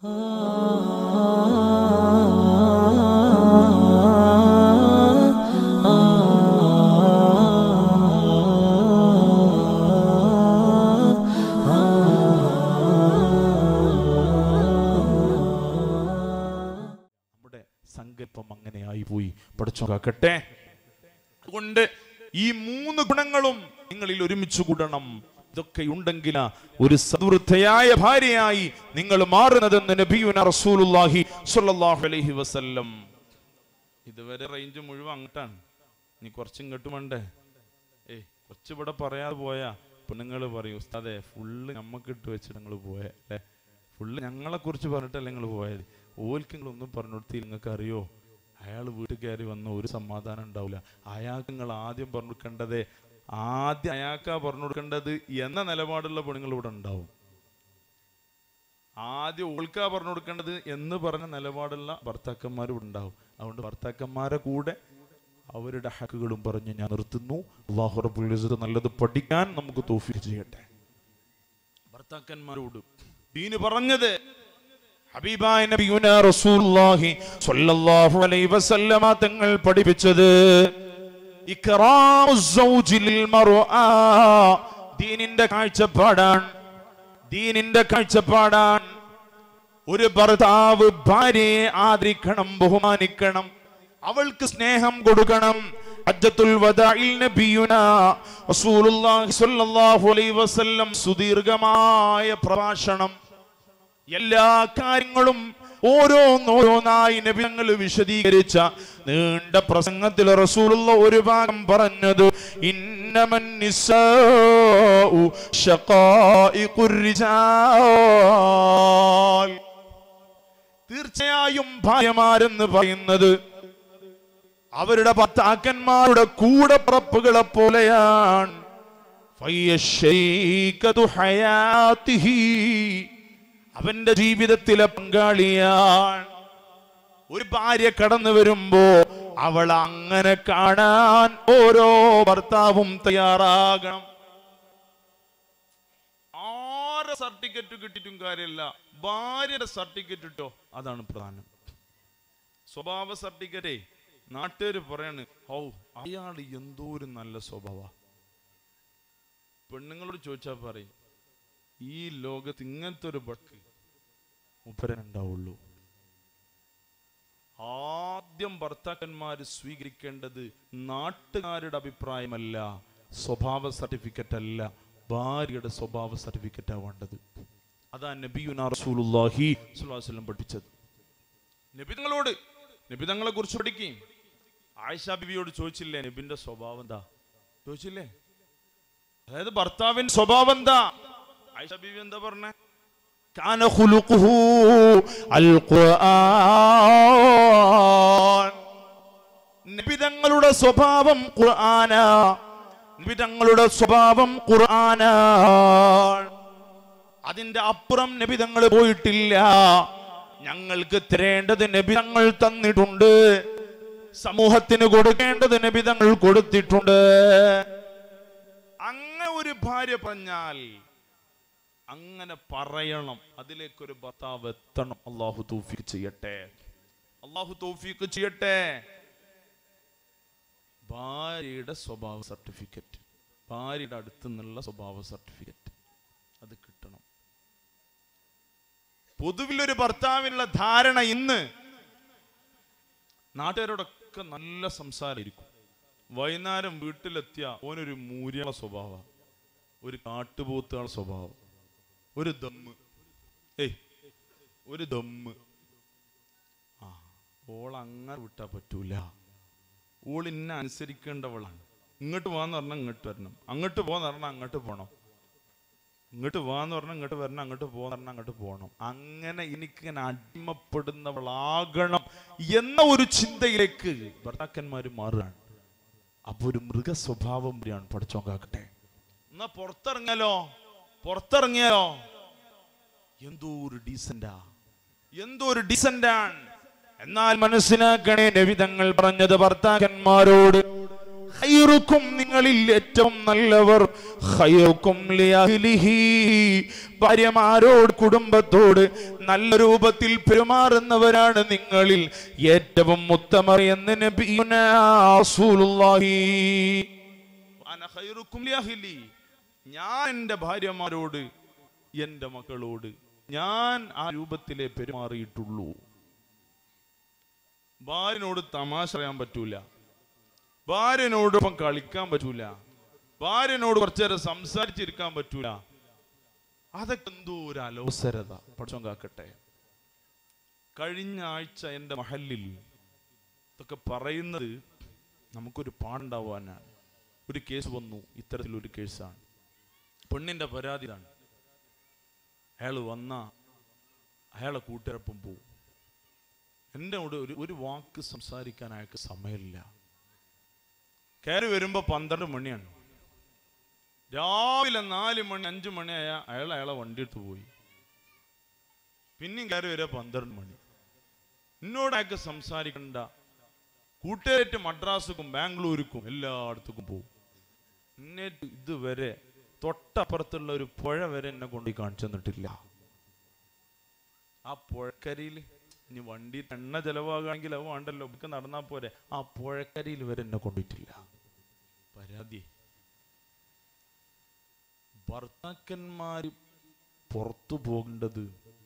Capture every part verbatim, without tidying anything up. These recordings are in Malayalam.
സങ്കല്പം അങ്ങനെയായി പോയി. പഠിച്ചോ കാക്കട്ടെ. അതുകൊണ്ട് ഈ മൂന്ന് ഗുണങ്ങളും നിങ്ങളിൽ ഒരുമിച്ച് കൂടണം. ഇതൊക്കെ ഉണ്ടെങ്കിൽ ഒരു സദ്വൃദ്ധയായ ഭാര്യയായി നിങ്ങൾ മാറുന്നതെന്ന് നബിയുനാ റസൂലുള്ളാഹി സ്വല്ലല്ലാഹു അലൈഹി വസല്ലം. ഇതുവരെ റേഞ്ച് മുഴുവൻ അങ്ങോട്ടാണ്, നീ കുറച്ച് ഇങ്ങോട്ട് വേണ്ടേ? ഏയ് കുറച്ച് ഇവിടെ പറയാതെ പോയാ പെണ്ണുങ്ങൾ പറയും, ഉസ്താദേ ഫുള്ള് നമ്മക്ക് ഇട്ട് വെച്ചിട്ട് നിങ്ങൾ പോയ അല്ലേ, ഫുള്ള് ഞങ്ങളെ കുറിച്ച് പറഞ്ഞിട്ടല്ലേ നിങ്ങൾ പോയത്. ഓൽക്ക് നിങ്ങളൊന്നും പറഞ്ഞു കൊടുത്തില്ല. നിങ്ങൾക്ക് അറിയോ, അയാൾ വീട്ടിൽ കയറി വന്ന ഒരു സമാധാനം ഉണ്ടാവില്ല. അയാൾക്ക് നിങ്ങൾ ആദ്യം പറഞ്ഞു കൊടുക്കേണ്ടതേ ആദ്യം അയാൾക്കാ പറഞ്ഞു കൊടുക്കേണ്ടത് എന്ന നിലപാടുള്ള പെണ്ണുങ്ങൾ ഇവിടെ ഉണ്ടാവും. ആദ്യം ഓൾക്കാ പറഞ്ഞു കൊടുക്കേണ്ടത് എന്ന് പറഞ്ഞ നിലപാടുള്ള ഭർത്താക്കന്മാർ ഇവിടെ ഉണ്ടാവും. അതുകൊണ്ട് ഭർത്താക്കന്മാരെ കൂടെ അവരുടെ ഹക്കുകളും പറഞ്ഞ് ഞാൻ നിർത്തുന്നു. അല്ലാഹു റബ്ബുൽ ഇസ്സത്ത് നല്ലത് പഠിക്കാൻ നമുക്ക് തൗഫീഖ് ചെയ്യട്ടെ. ഭർത്താക്കന്മാരോട് ദീന് പറഞ്ഞത് ഹബീബായ നബിയുനാ റസൂലുള്ളാഹി സ്വല്ലല്ലാഹു അലൈഹി വസല്ലമ തങ്ങൾ പഠിപ്പിച്ചത് ഇക്റാമു സൗജി ലിൽ മർആ, ദീനിന്റെ കാഴ്ചപ്പാടാണ്. ദീനിന്റെ കാഴ്ചപ്പാടാണ്. ഒരു ഭർത്താവ് ഭാര്യയെ ആദരിക്കണം, ബഹുമാനിക്കണം, അവൾക്ക് സ്നേഹം കൊടുക്കണം. ഹജ്ജത്തുൽ വദാഇൽ നബിയുനാ റസൂലുള്ളാഹി സ്വല്ലല്ലാഹു അലൈഹി വസല്ലം സുദീർഘമായ പ്രഭാഷണം, എല്ലാ കാര്യങ്ങളും ഓരോന്നോരോന്നായി നബി തങ്ങൾ വിശദീകരിച്ച നീണ്ട പ്രസംഗത്തിൽ റസൂലുള്ള ഒരു ഭാഗം പറഞ്ഞത് ഇന്നമൻ നിസാഉ ശഖായിഖുർ റിജാൽ, തീർച്ചയായും ഭാര്യമാരെന്ന് പറയുന്നത് അവരുടെ ഭർത്താക്കന്മാരുടെ കൂടപ്പിറപ്പുകളെ പോലെയാണ്. ഫയശ്ശരീകതു ഹയാതിഹി, അവന്റെ ജീവിതത്തിലെ പങ്കാളിയാണ്. ഒരു ഭാര്യ കടന്നു വരുമ്പോ അവൾ അങ്ങനെ കാണാൻ ഓരോ ഭർത്താവും തയ്യാറാകണം. ആരെ സർട്ടിഫിക്കറ്റ് കിട്ടിയിട്ടും കാര്യമില്ല, ഭാര്യയുടെ സർട്ടിഫിക്കറ്റ് ഇട്ടോ, അതാണ് പ്രധാനം. സ്വഭാവ സർട്ടിഫിക്കറ്റേ നാട്ടുകാർ പറയാണ്, ഓ അയാൾ എന്തോ ഒരു നല്ല സ്വഭാവ. പെണ്ണുങ്ങളോട് ചോദിച്ചാൽ പറയും, ഈ ലോകത്ത് ഇങ്ങനത്തെ ഒരു ബക്ക് മുപ്പരനുണ്ടാവുള്ളൂ. ആദ്യം ഭർത്താക്കന്മാര് സ്വീകരിക്കേണ്ടത് നാട്ടുകാരുടെ അഭിപ്രായമല്ല, സ്വഭാവ സർട്ടിഫിക്കറ്റ് അല്ല, ഭാര്യയുടെ സ്വഭാവ സർട്ടിഫിക്കറ്റാ വേണ്ടത്. അതാ നബിയുനാ റസൂലുള്ളാഹി സ്വല്ലല്ലാഹു അലൈഹി വസല്ലം പഠിച്ചത്. നബി തങ്ങളോട് നബി തങ്ങളെ കുറിച്ച് പഠിക്കും. ആയിഷ ബിബിയോട് ചോദിച്ചില്ലേ നബിന്റെ സ്വഭാവം എന്താ, ചോദിച്ചില്ലേ? അതായത് ഭർത്താവിന്റെ സ്വഭാവം എന്താ? ആയിഷ ബിബി എന്താ പറഞ്ഞേ? കാന ഖുലുഖുഹു അൽ ഖുർആൻ, നബി തങ്ങളുടെ സ്വഭാവം ഖുർആനാ. നബി തങ്ങളുടെ സ്വഭാവം ഖുർആനാണ്. അതിന്റെ അപ്പുറം നബി തങ്ങൾ പോയിട്ടില്ല. ഞങ്ങൾക്ക് തരേണ്ടത് നബി തങ്ങൾ തന്നിട്ടുണ്ട്, സമൂഹത്തിന് കൊടുക്കേണ്ടത് നബി തങ്ങൾ കൊടുത്തിട്ടുണ്ട്. അങ്ങനെ ഒരു ഭാര്യ പറഞ്ഞാൽ അങ്ങനെ പറയണം, അതിലേക്കൊരു ഭർത്താവ് എത്തണം. അല്ലാഹു തൗഫീഖ് ചെയ്യട്ടെ, അല്ലാഹു തൗഫീഖ് ചെയ്യട്ടെ. ഭാര്യയുടെ സ്വഭാവ സർട്ടിഫിക്കറ്റ്, ഭാര്യയുടെ അടുത്ത് നിന്നുള്ള സ്വഭാവ സർട്ടിഫിക്കറ്റ് അത് കിട്ടണം. പൊതുവിലൊരു ഭർത്താവിനുള്ള ധാരണ ഇന്ന് നാട്ടുകാരോടൊക്കെ നല്ല സംസാരമായിരിക്കും. വൈകുന്നേരം വീട്ടിലെത്തിയ ഓനൊരു മൂര്യള സ്വഭാവം, ഒരു കാട്ടുപോത്തുകള സ്വഭാവം, ഒരു ദമ്മ്, ഏയ് ഒരു ദമ്മ്. ആ ഓൾ അങ്ങനെ വിട്ടാ പറ്റൂല, ഓൾ ഇന്നെ അനുസരിക്കേണ്ടവളാണ്. ഇങ്ങോട്ട് പോകാന്ന് പറഞ്ഞാൽ ഇങ്ങോട്ട് വരണം, അങ്ങോട്ട് പോകാന്ന് പറഞ്ഞാൽ അങ്ങോട്ട് പോകണം, ഇങ്ങോട്ട് പോകാന്ന് പറഞ്ഞാൽ ഇങ്ങോട്ട് വരണം, അങ്ങോട്ട് പോകാന്ന് പറഞ്ഞാൽ അങ്ങോട്ട് പോകണം. അങ്ങനെ എനിക്കിങ്ങനെ അടിമപ്പെടുന്നവളാകണം എന്ന ഒരു ചിന്തയിലേക്ക് ഭർത്താക്കന്മാർ മാറുകയാണ്. അപ്പൊ ഒരു മൃഗ സ്വഭാവം കൂടിയാണ്. പഠിച്ചോൻ കാക്കട്ടെ. എന്നാ പുറത്തിറങ്ങിയാലോ, പുറത്തിറങ്ങിയാലോ എന്തോ ഒരു ഡീസന്റാ, എന്തോ ഒരു ഡീസന്റാണ്. എന്നാൽ മനസ്സിലാക്കണേ, നബി തങ്ങൾ പറഞ്ഞത് ഭർത്താക്കന്മാരോട് ഖൈറുക്കും നിങ്ങളിൽ ഏറ്റവും നല്ലവർ ഖൈറുക്കും ലിഅഹ്ലിഹി ഭാര്യമാരോട് കുടുംബത്തോട് നല്ല രൂപത്തിൽ പെരുമാറുന്നവരാണ് നിങ്ങളിൽ ഏറ്റവും ഉത്തമർ എന്ന് നബിയുനാ റസൂലുള്ളാഹി. അന ഖൈറുക്കും ലിഅഹ്ലി, ഞാൻ എൻ്റെ ഭാര്യമാരോട് എൻ്റെ മക്കളോട് ഞാൻ ആ രൂപത്തിലേ പെരുമാറിയിട്ടുള്ളൂ. ഭാര്യനോട് തമാശ പറയാൻ പറ്റൂല, ഭാര്യനോടൊപ്പം കളിക്കാൻ പറ്റൂല, ഭാര്യനോട് കുറച്ചു നേരം സംസാരിച്ചിരിക്കാൻ പറ്റൂല. അതൊക്കെ എന്തോ ഒരു അലോസരത. പഠിച്ചോൻ കാക്കട്ടെ. കഴിഞ്ഞ ആഴ്ച എൻ്റെ മഹല്ലിൽ ഇതൊക്കെ പറയുന്നത് നമുക്കൊരു പാടുണ്ടാവാനാണ്. ഒരു കേസ് വന്നു, ഇത്തരത്തിലൊരു കേസാണ്. പെണ്ണിൻ്റെ പരാതിയാണ്. അയാൾ വന്ന അയാളെ കൂട്ടുകാരൊപ്പം പോവും. എൻ്റെ കൂടെ ഒരു ഒരു വാക്ക് സംസാരിക്കാൻ അയാൾക്ക് സമയമില്ല. കയറി വരുമ്പോൾ പന്ത്രണ്ട് മണിയാണ്. രാവിലെ നാല് മണി അഞ്ച് മണി ആയ അയാൾ അയാളെ വണ്ടി എടുത്ത് പോയി. പിന്നെയും കയറി വരിക പന്ത്രണ്ട് മണി. എന്നോട് അയാൾക്ക് സംസാരിക്കണ്ട. കൂട്ടുകാരായിട്ട് മദ്രാസുക്കും ബാംഗ്ലൂർക്കും എല്ലായിടത്തേക്കും പോകും. എന്നിട്ട് ഇതുവരെ തൊട്ടപ്പുറത്തുള്ള ഒരു പുഴ വരെ എന്നെ കൊണ്ട് കാണിച്ചു തന്നിട്ടില്ല. ആ പുഴക്കരയിൽ ഇനി വണ്ടി എണ്ണ ചെലവാകുകയാണെങ്കിൽ അത് വേണ്ടല്ലോ, ഒക്കെ നടന്നാൽ പോരെ. ആ പുഴക്കരയിൽ വരെ എന്നെ കൊണ്ടിട്ടില്ല. പരാതി. ഭർത്താക്കന്മാർ പുറത്തു പോകേണ്ടത്,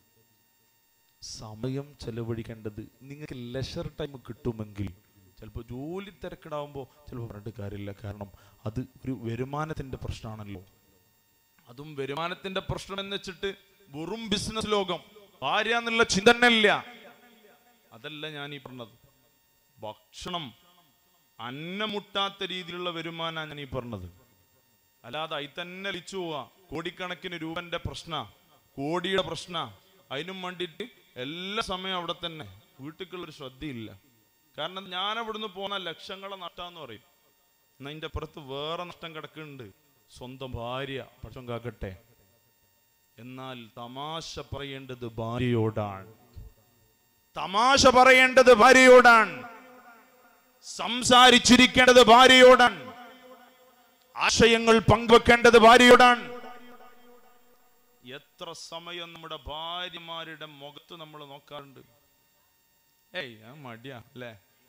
സമയം ചെലവഴിക്കേണ്ടത്, നിങ്ങൾക്ക് ലെഷർ ടൈം കിട്ടുമെങ്കിൽ ചിലപ്പോൾ ജോലി തിരക്കിടാവുമ്പോൾ ചിലപ്പോൾ പറഞ്ഞിട്ട് കാര്യമില്ല. കാരണം അത് ഒരു വരുമാനത്തിൻ്റെ പ്രശ്നമാണല്ലോ. അതും വരുമാനത്തിൻ്റെ പ്രശ്നം എന്ന് വെച്ചിട്ട് വെറും ബിസിനസ് ലോകം, ഭാര്യ എന്നുള്ള ചിന്തനല്ല. അതല്ല ഞാൻ ഈ പറഞ്ഞത്. ഭക്ഷണം അന്നമുട്ടാത്ത രീതിയിലുള്ള വരുമാനമാണ് ഞാൻ ഈ പറഞ്ഞത്. അല്ലാതെ അതിൽ തന്നെ ലിച്ചു പോവാ. കോടിക്കണക്കിന് രൂപന്റെ പ്രശ്ന, കോടിയുടെ പ്രശ്ന, അതിനും വേണ്ടിയിട്ട് എല്ലാ സമയം അവിടെ തന്നെ. വീട്ടിലേക്കുള്ളൊരു ശ്രദ്ധയില്ല. കാരണം ഞാൻ അവിടുന്ന് പോകുന്ന ലക്ഷങ്ങളെ നഷ്ടാന്ന് പറയും. എന്നാൽ അതിൻ്റെ അപ്പുറത്ത് വേറെ നഷ്ടം കിടക്കുന്നുണ്ട്, സ്വന്തം ഭാര്യ. പക്ഷം കാക്കട്ടെ. എന്നാൽ തമാശ പറയേണ്ടത് ഭാര്യയോടാണ്. തമാശ പറയേണ്ടത് ഭാര്യയോടാണ്. സംസാരിച്ചിരിക്കേണ്ടത് ഭാര്യയോടാണ്. ആശയങ്ങൾ പങ്കുവെക്കേണ്ടത് ഭാര്യയോടാണ്. എത്ര സമയം നമ്മുടെ ഭാര്യമാരുടെ മുഖത്ത് നമ്മൾ നോക്കാറുണ്ട്. ഏയ് ആ മടിയാ അല്ലേ?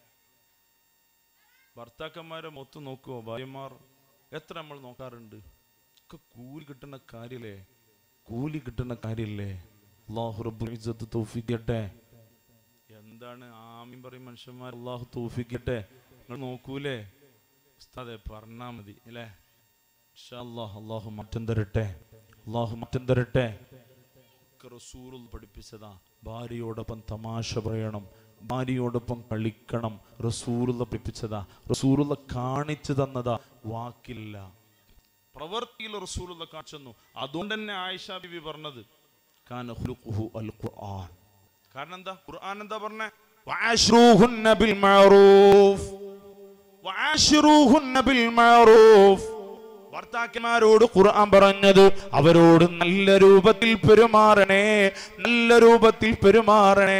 ഭർത്താക്കന്മാരെ മുഖത്ത് നോക്കുവോ ഭാര്യമാർ? എത്ര നമ്മൾ നോക്കാറുണ്ട്? ഒക്കെ കൂലി കിട്ടുന്ന കാര്യല്ലേ, കൂലി കിട്ടുന്ന കാര്യല്ലേ. അല്ലാഹു റബ്ബുൽ ഇസ്സത്ത് തൗഫീഖ് ചെയ്യട്ടെ. എന്താണ് ആമീൻ പറയും മനുഷ്യന്മാർ? അല്ലാഹു തൗഫീഖ് ചെയ്യട്ടെ. നിങ്ങൾ നോക്കൂലേ? ഉസ്താദെ പറഞ്ഞാൽ മതി അല്ലേ? ഇൻഷാ അല്ലാഹ് അല്ലാഹു മാറ്റം തരട്ടെ, അല്ലാഹു മാറ്റം തരട്ടെ. റസൂൽ പഠിപ്പിച്ചതാ ഭാര്യയോടൊപ്പം തമാശ പറയണം, ഭാര്യയോടൊപ്പം കളിക്കണം. റസൂലുള്ള പഠിപ്പിച്ചതാ, റസൂലുള്ള കാണിച്ചു തന്നതാ. വാക്കില്ല, പ്രവൃത്തിയിൽ റസൂലുള്ള കാണിച്ചു തന്നു. അതുകൊണ്ട് തന്നെ ആയിഷ ബിബി പറഞ്ഞത് കാന ഖുലുഖുഹു അൽ ഖുർആൻ. കാരണം എന്താ? ഖുർആൻ എന്താ പറഞ്ഞേ? വഅശ്റൂഹുന്ന ബിൽ മഅറൂഫ്, വഅശ്റൂഹുന്ന ബിൽ മഅറൂഫ്. ഭർത്താക്കന്മാരോട് ഖുർആൻ പറഞ്ഞത് അവരോട് നല്ല രൂപത്തിൽ പെരുമാറണേ, നല്ല രൂപത്തിൽ പെരുമാറണേ.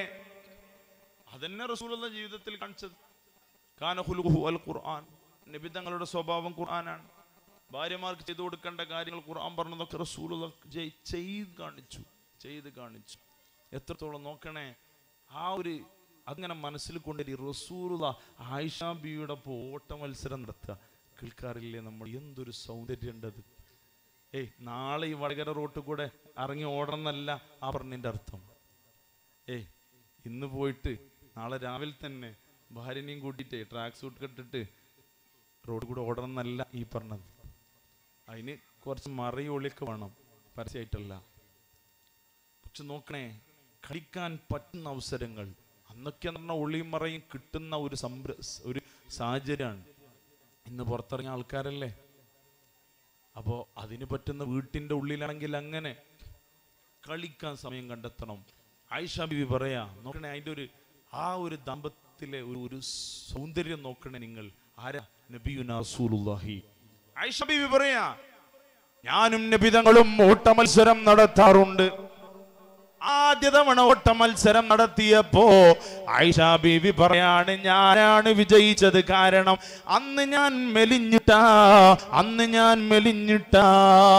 അതന്നെ റസൂലുള്ള ജീവിതത്തിൽ കാണിച്ചത്. കാന ഖുലുഖുഹു അൽ ഖുർആൻ. നബി തങ്ങളുടെ സ്വഭാവം ഖുർആനാണ്. ഭാര്യമാർക്ക് ചെയ്തു കൊടുക്കേണ്ട കാര്യങ്ങൾ ഖുർആൻ പറഞ്ഞതൊക്കെ റസൂലുള്ള ചെയ്ത് കാണിച്ചു, ചെയ്ത് കാണിച്ചു. എത്രത്തോളം നോക്കണേ. ആ ഒരു അങ്ങനെ മനസ്സിൽ കൊണ്ടുവരി. റസൂലുള്ള ആയിഷ ബിയുടെ ഓട്ട മത്സരം നടത്തുക. കേൾക്കാറില്ലേ നമ്മൾ? എന്തൊരു സൗന്ദര്യം ഉണ്ടത്. ഏയ് നാളെ ഈ വടകര റോട്ടിൽ കൂടെ ഇറങ്ങി ഓടണമെന്നല്ല ആ പറഞ്ഞതിൻ്റെ അർത്ഥം. ഏയ് ഇന്ന് പോയിട്ട് നാളെ രാവിലെ തന്നെ ഭാര്യനെയും കൂട്ടിയിട്ട് ട്രാക്ക് സൂട്ട് കെട്ടിട്ട് റോഡിൽ കൂടെ ഓടണം എന്നല്ല ഈ പറഞ്ഞത്. അതിന് കുറച്ച് മറയൊളിയൊക്കെ വേണം, പരസ്യമായിട്ടല്ല. പക്ഷെ നോക്കണേ, കളിക്കാൻ പറ്റുന്ന അവസരങ്ങൾ അന്നൊക്കെ എന്ന് പറഞ്ഞാൽ ഒളിയും മറയും കിട്ടുന്ന ഒരു സംര ഒരു സാഹചര്യമാണ്. ഇന്ന് പുറത്തിറങ്ങിയ ആൾക്കാരല്ലേ. അപ്പോൾ അതിന് പറ്റുന്ന വീട്ടിൻ്റെ ഉള്ളിലാണെങ്കിൽ അങ്ങനെ കളിക്കാൻ സമയം കണ്ടെത്തണം. ആയിഷ ബിബി പറയാ, നോക്കണേ അതിൻ്റെ ഒരു ആ ഒരു ദാമ്പത്യത്തിലെ ഒരു ഒരു സൗന്ദര്യം നോക്കണേ നിങ്ങൾ. ആരാ? നബിയുനാ റസൂലുള്ളാഹി. ആയിഷ ബിബി പറയാ, ഞാനും നബി തങ്ങളും ഓട്ട മത്സരം നടത്താറുണ്ട്. ആദ്യ തവണ ഓട്ട മത്സരം നടത്തിയപ്പോ ആയിഷ ബീവി പറയാണ്, ഞാനാണ് വിജയിച്ചത്. കാരണം അന്ന് ഞാൻ മെലിഞ്ഞിട്ടാ അന്ന് ഞാൻ മെലിഞ്ഞിട്ടാ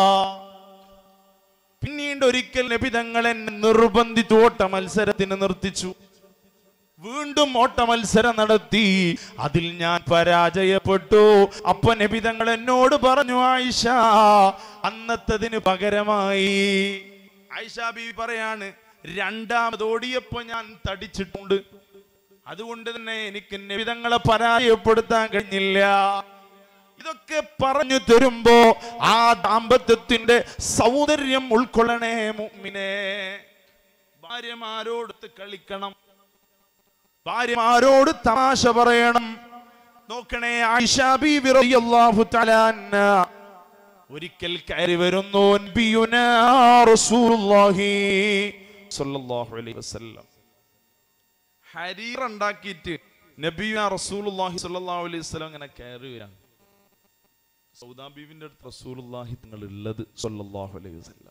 പിന്നീട് ഒരിക്കൽ നബി തങ്ങൾ എന്നെ നിർബന്ധിച്ചു ഓട്ട മത്സരത്തിന് നിർത്തിച്ചു. വീണ്ടും ഓട്ട മത്സരം നടത്തി, അതിൽ ഞാൻ പരാജയപ്പെട്ടു. അപ്പൊ നബി തങ്ങൾ എന്നോട് പറഞ്ഞു, ആയിഷ അന്നത്തതിന് പകരമായി. ആയിഷ ബീവി പറയാണ്, രണ്ടാമത് ഓടിയപ്പോ ഞാൻ തടിച്ചിട്ടുണ്ട്. അതുകൊണ്ട് തന്നെ എനിക്ക് നബി തങ്ങളെ പരാജയപ്പെടുത്താൻ കഴിഞ്ഞില്ല. ഇതൊക്കെ പറഞ്ഞു തരുമ്പോ ആ ദാമ്പത്യത്തിന്റെ സൗന്ദര്യം ഉൾക്കൊള്ളണേ മുഅ്മിനേ. ഭാര്യമാരോടൊത്ത് കളിക്കണം, ഭാര്യമാരോട് തമാശ പറയണം. നോക്കണേ, ആയിഷ ബീവി റളിയല്ലാഹു തആല അൻഹ ഒരിക്കൽ കയറി വരുന്നു നബിയുനാ റസൂലുള്ളാഹി സ്വല്ലല്ലാഹു അലൈഹി വസല്ലം. ഹരീർ ഉണ്ടാക്കിയിട്ട് നബിയുനാ റസൂലുള്ളാഹി സ്വല്ലല്ലാഹു അലൈഹി വസല്ലം അങ്ങനെ കയറി വരാണ്. സൗദാ ബീവിന്റെ അടുത്ത് റസൂലുള്ളാഹി തങ്ങൾ ഉള്ളത് സ്വല്ലല്ലാഹു അലൈഹി വസല്ലം.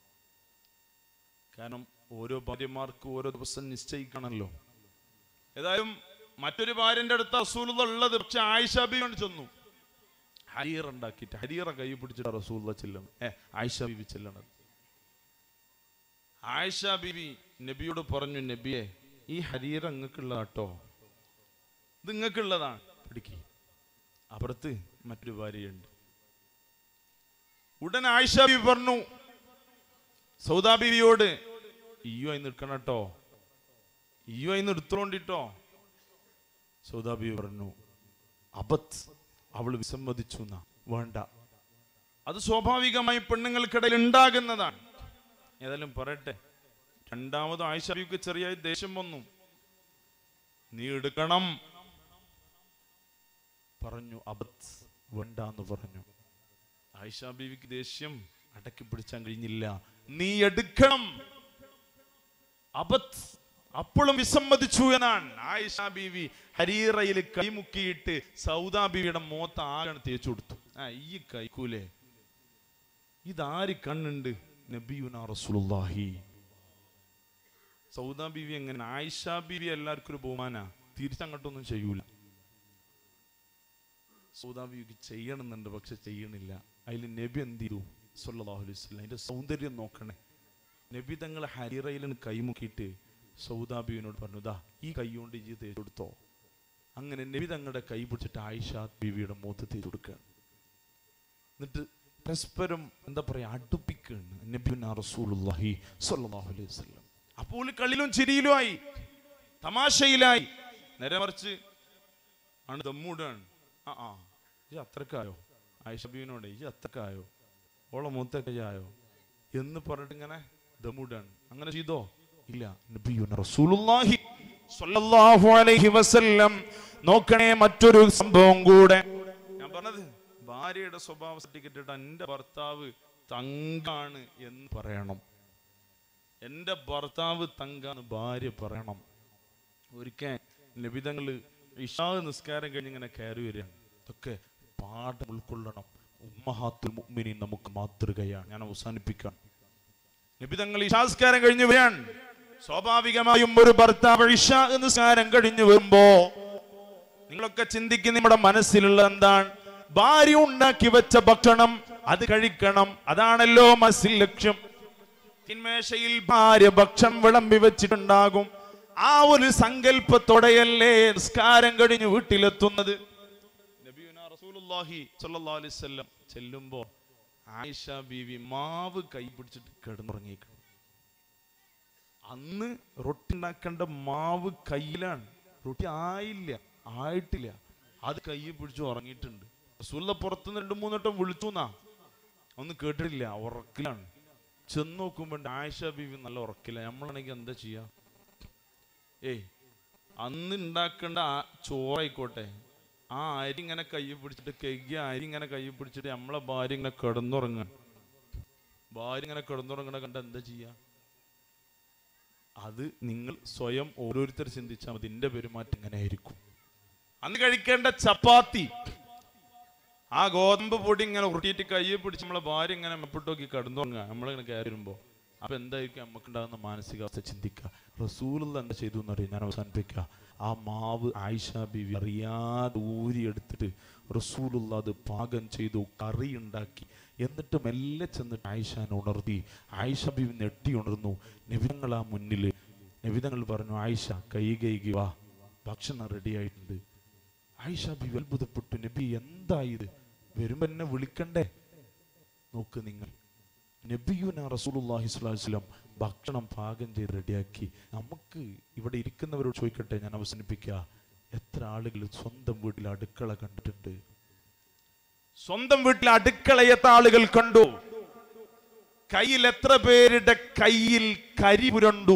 കാരണം ഓരോ ഭാര്യമാർക്ക് ഓരോ ദിവസം നിശ്ചയിക്കണമല്ലോ. ഏതായാലും മറ്റൊരു ഭാര്യന്റെ അടുത്ത് റസൂലുള്ള ഉള്ളത്. പക്ഷെ ആയിഷ ബീവി ചെന്നു ഹരീർ ഉണ്ടാക്കിയിട്ട് ഹരീറ കൈ പിടിച്ചിട്ട് റസൂലുള്ള ചെല്ലണം. ഏ ആയിഷ ബീവി ചെല്ലണത്. ആയിഷ ബീവി നബിയോട് പറഞ്ഞു, നബിയെ ഈ ഹരീർ അങ്ങക്കുള്ള കേട്ടോ, ഇത് നിങ്ങൾക്കുള്ളതാണ്, പിടിക്ക്. അപ്പുറത്ത് മറ്റൊരു ഭാര്യയുണ്ട്. ഉടൻ ആയിഷ ബീവി പറഞ്ഞു സൗദാ ബീവിയോട്, ഇയ്യോ ആയി നിൽക്കണം കേട്ടോ, ഇയ്യോ ആയി എടുത്തോണ്ടിട്ടോ. സൗദാ ബീവി പറഞ്ഞു, അബത്ത് അവൾ വിസമ്മതിച്ചു എന്നാ. വേണ്ട, അത് സ്വാഭാവികമായി പെണ്ണുങ്ങൾക്കിടയിൽ ഉണ്ടാകുന്നതാണ്. ഏതായാലും പറയട്ടെ, രണ്ടാമതും ആയിഷ ബീവിക്ക് ചെറിയ ദേഷ്യം വന്നു. നീ എടുക്കണം പറഞ്ഞു. അബത്ത് വേണ്ടാന്ന് പറഞ്ഞു. ആയിഷ ബീവിക്ക് ദേഷ്യം അടക്കി പിടിച്ചാൻ കഴിഞ്ഞില്ല. നീ എടുക്കണം. അബത്ത് അപ്പോഴും വിസമ്മതിച്ചു എന്നാണ്. ആയിഷ ബീവി ഹരീറയിൽ കൈമുക്കിയിട്ട് സൗദാ ബീവിയുടെ മുഖത്ത് ആകെ തേച്ചു കൊടുത്തു. ആ ഈ കൈക്കൂലേ, ഇതാര് കണ്ണുണ്ട്? നബിയുനാ റസൂലുള്ളാഹി. സൗദാ ബീവി എങ്ങനെ? ആയിഷ ബീവി എല്ലാവർക്കും ഒരു ബഹുമാനാ, തിരിച്ചങ്ങോട്ടൊന്നും ചെയ്യൂല. സൗദാ ബീവിക്ക് ചെയ്യണമെന്നുണ്ട്, പക്ഷെ ചെയ്യണില്ല. അതിൽ നബി എന്ത് ചെയ്തു സ്വല്ലല്ലാഹു അലൈഹി വസല്ലം? അതിന്റെ സൗന്ദര്യം നോക്കണേ. നബി തങ്ങൾ ഹരീറയിൽ കൈമുക്കിയിട്ട് സൗദാ ബീവിനോട് പറഞ്ഞു, ദാ ഈ കൈ കൊണ്ട് ഇജ്ജ് തേച്ച് കൊടുത്തോ. അങ്ങനെ നബി തങ്ങളുടെ കൈ പിടിച്ചിട്ട് ആയിഷ ബീവിയുടെ മുഖത്ത് തേച്ച് കൊടുക്കുക. എന്നിട്ട് പരസ്പരം എന്താ പറയാ അടുപ്പിക്കുകയാണ്. നബിയുനാ റസൂലുള്ളാഹി സ്വല്ലല്ലാഹു അലൈഹി വസല്ലം. അപ്പോൾ കളിയിലും ചിരിയിലുമായി, തമാശയിലായി. നേരെ മറിച്ച് ആണ് ദമ്മൂടാണ്. ആ ആ ഈ അത്രക്കായോ? ആയിഷ ബീവിനോട് ഈ അത്രക്കായോ, ഓളെ മുഖത്തൊക്കെ ആയോ എന്ന് പറഞ്ഞിട്ട് ഇങ്ങനെ ദമ്മൂടാണ്. അങ്ങനെ ചെയ്തോ? ഇല്ല. നബിയുനാ റസൂലുള്ളാഹി സ്വല്ലല്ലാഹു അലൈഹി വസല്ലം. നോക്കണേ, മറ്റൊരു സംഭവം കൂടെ ഞാൻ പറഞ്ഞത്, ഭാര്യയുടെ സ്വഭാവ സർട്ടിഫിക്കറ്റ് എന്റെ ഭർത്താവ് തങ്കാണ് എന്ന് പറയണം. എന്റെ ഭർത്താവ് തങ്കാന്ന് ഭാര്യ പറയണം. ഒരിക്കൽ നബിതങ്ങള് ഇശാ നിസ്കാരം കഴിഞ്ഞ് ഇങ്ങനെ കയറി വരികയാണ്. ഇതൊക്കെ പാഠം ഉൾക്കൊള്ളണം. ഉമ്മഹാത്തുൽ മുഅ്മിനീൻ നമുക്ക് മാതൃകയാണ്. ഞാൻ അവസാനിപ്പിക്കാം. നബിതങ്ങൾ ഇശാ നിസ്കാരം കഴിഞ്ഞ് വരികയാണ്. സ്വാഭാവികമായും ഒരു ഭർത്താവ് ഇശാ നിസ്കാരം കഴിഞ്ഞു വരുമ്പോ നിങ്ങളൊക്കെ ചിന്തിക്കുന്ന നമ്മുടെ മനസ്സിലുള്ള എന്താണ്? ഭാര്യ ഉണ്ടാക്കി വെച്ച ഭക്ഷണം അത് കഴിക്കണം. അതാണല്ലോ മനസ്സിൽ ലക്ഷ്യം. തിന്മേശയിൽ ഭാര്യ ഭക്ഷണം വിളമ്പി വെച്ചിട്ടുണ്ടാകും. ആ ഒരു സങ്കല്പത്തോടെയല്ലേ നിസ്കാരം കഴിഞ്ഞ് വീട്ടിലെത്തുന്നത്. നബിയുനാ റസൂലുള്ളാഹി സ്വല്ലല്ലാഹു അലൈഹി വസല്ലം ചെല്ലുമ്പോ ആയിഷ ബീവി മാവ് കൈ പിടിച്ചിട്ട് കിടന്നുറങ്ങിയിരിക്കണം. അന്ന് റൊട്ടി ഉണ്ടാക്കേണ്ട മാവ് കയ്യിലാണ്. റൊട്ടി ആയില്ല, ആയിട്ടില്ല. അത് കൈ പിടിച്ച് ഉറങ്ങിയിട്ടുണ്ട്. റസൂലുള്ള പുറത്തുനിന്ന് രണ്ടു മൂന്നോട്ടം വിളിച്ചു എന്നാ, ഒന്നും കേട്ടിട്ടില്ല, ഉറക്കിലാണ്. ചെന്ന് നോക്കുമ്പോ ആയിഷ ബീവി നല്ല ഉറക്കില്ല. നമ്മളാണെങ്കിൽ എന്താ ചെയ്യാ? ഏയ് അന്ന് ഉണ്ടാക്കേണ്ട ആ ചോറായിക്കോട്ടെ, ആ അരി ഇങ്ങനെ കൈ പിടിച്ചിട്ട് കെയ്യ അരി ഇങ്ങനെ കൈ പിടിച്ചിട്ട് നമ്മളെ ഭാര്യ ഇങ്ങനെ കിടന്നുറങ്ങ ഭാര്യ ഇങ്ങനെ കിടന്നുറങ്ങണ കണ്ട എന്താ ചെയ്യാ? അത് നിങ്ങൾ സ്വയം ഓരോരുത്തർ ചിന്തിച്ചാൽ മതി. എന്റെ പെരുമാറ്റം ഇങ്ങനെ ആയിരിക്കും. അന്ന് കഴിക്കേണ്ട ചപ്പാത്തി, ആ ഗോതമ്പ് പൊടി ഇങ്ങനെ ഉരുട്ടിയിട്ട് കയ്യെ പിടിച്ച് നമ്മളെ ഭാര്യ ഇങ്ങനെ മെപ്പിട്ട് നോക്കി കിടന്നുറങ്ങുക. നമ്മളിങ്ങനെ കയറി വരുമ്പോ അപ്പൊ എന്തായിരിക്കും നമുക്കുണ്ടാകുന്ന മാനസികാവസ്ഥ ചിന്തിക്കുക. റസൂലുള്ള എന്താ ചെയ്തു എന്ന് പറയും. ഞാൻ അവസാനിപ്പിക്കുക. ആ മാവ് ആയിഷ ബീവി അറിയാതെ ഊരിയെടുത്തിട്ട് റസൂലുള്ള അത് പാകം ചെയ്തു, കറി ഉണ്ടാക്കി. എന്നിട്ട് മെല്ലെ ചെന്നിട്ട് ആയിഷാനെ ഉണർത്തി. ആയിഷ ബീവി നെട്ടി ഉണർന്നു. നബിതങ്ങൾ ആ മുന്നിൽ. നബിതങ്ങൾ പറഞ്ഞു, ആയിഷ കൈ കൈകി വാ, ഭക്ഷണം റെഡി ആയിട്ടുണ്ട്. ആയിഷ ബീവി അത്ഭുതപ്പെട്ടു. നബി എന്താ ഇത്, വരുമ്പോ എന്നെ വിളിക്കണ്ടേ? നോക്ക് നിങ്ങൾ, നബിയുന റസൂലുള്ളാഹി സ്വല്ലല്ലാഹു അലൈഹി വസല്ലം ഭക്ഷണം പാകം ചെയ്ത് റെഡിയാക്കി. നമുക്ക് ഇവിടെ ഇരിക്കുന്നവരോട് ചോദിക്കട്ടെ, ഞാൻ അവസാനിപ്പിക്കുക, എത്ര ആളുകൾ സ്വന്തം വീട്ടിൽ അടുക്കള കണ്ടിട്ടുണ്ട്? സ്വന്തം വീട്ടിൽ അടുക്കളയത്തെ ആളുകൾ കണ്ടു? കയ്യിൽ എത്ര പേരുടെ കയ്യിൽ കരി പുരണ്ടു?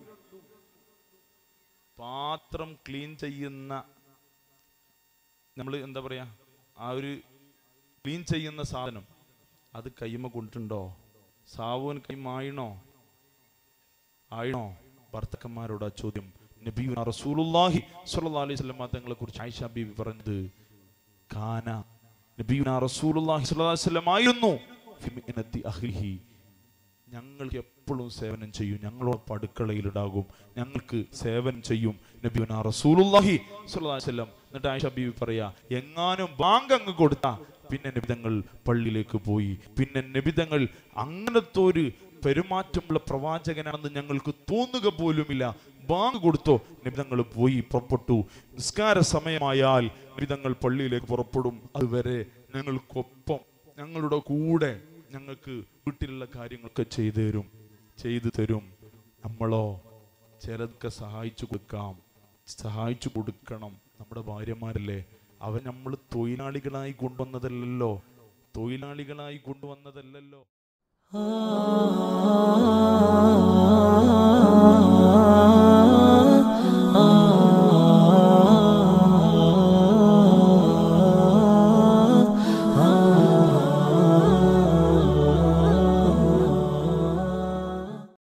പാത്രം ക്ലീൻ ചെയ്യുന്ന, നമ്മൾ എന്താ പറയാ, ആ ഒരു ക്ലീൻ ചെയ്യുന്ന സാധനം അത് കൈമ കൊണ്ടിട്ടുണ്ടോ? സാവോൻ കൈമായണോ? ആയിണോ? ഭർത്തക്കന്മാരോട് ആ ചോദ്യം. നബിയുനാ റസൂലുള്ളാഹി സ്വല്ലല്ലാഹു അലൈഹി വസല്ലം തങ്ങളെ കുറിച്ച് ആയിഷ ബീവി പറഞ്ഞത്, കാന നബിയുനാ റസൂലുള്ളാഹി സ്വല്ലല്ലാഹു അലൈഹി വസല്ലം ആയിരുന്നു ഫി മിഅനതി അഹ്ലിഹി, ഞങ്ങൾക്ക് എപ്പോഴും സേവനം ചെയ്യും, ഞങ്ങളോടൊപ്പം അടുക്കളയിലുണ്ടാകും, ഞങ്ങൾക്ക് സേവനം ചെയ്യും നബിയുനാ റസൂലുള്ളാഹി സ്വല്ലല്ലാഹു അലൈഹി വസല്ലം. എന്നിട്ട് ആയിഷ ബീവി പറയാ, എങ്ങാനും ബാങ്ക് അങ്ങ് കൊടുത്താ പിന്നെ നബിതങ്ങൾ പള്ളിയിലേക്ക് പോയി. പിന്നെ നബിതങ്ങൾ അങ്ങനത്തെ ഒരു പെരുമാറ്റമുള്ള പ്രവാചകനാണെന്ന് ഞങ്ങൾക്ക് തോന്നുക പോലുമില്ല. ബാങ്ക് കൊടുത്തോ, നബിതങ്ങൾ പോയി പുറപ്പെട്ടു. നിസ്കാര സമയമായാൽ നബിതങ്ങൾ പള്ളിയിലേക്ക് പുറപ്പെടും. അതുവരെ ഞങ്ങൾക്കൊപ്പം, ഞങ്ങളുടെ കൂടെ ഞങ്ങൾക്ക് വീട്ടിലുള്ള കാര്യങ്ങളൊക്കെ ചെയ്തു തരും ചെയ്തു തരും നമ്മളോ ചിലതൊക്കെ സഹായിച്ചു കൊടുക്കാം, സഹായിച്ചു കൊടുക്കണം. നമ്മുടെ ഭാര്യമാരല്ലേ, അവൻ നമ്മൾ തൊഴിലാളികളായി കൊണ്ടുവന്നതല്ലല്ലോ, തൊഴിലാളികളായി കൊണ്ടുവന്നതല്ലല്ലോ.